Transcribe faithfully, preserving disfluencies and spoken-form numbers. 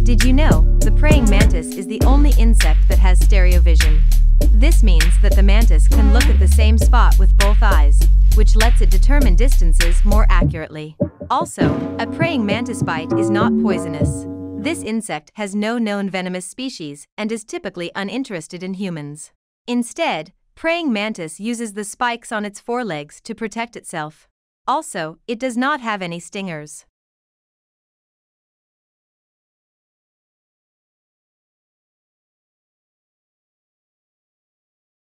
Did you know, the praying mantis is the only insect that has stereovision? This means that the mantis can look at the same spot with both eyes, which lets it determine distances more accurately. Also, a praying mantis bite is not poisonous. This insect has no known venomous species and is typically uninterested in humans. Instead, praying mantis uses the spikes on its forelegs to protect itself. Also, it does not have any stingers.